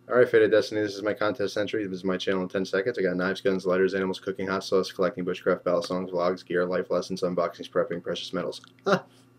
Alright, Fateofdestinee, this is my contest entry. This is my channel in 10 seconds. I got knives, guns, lighters, animals, cooking, hot sauce, collecting, bushcraft, battle songs, vlogs, gear, life lessons, unboxings, prepping, precious metals.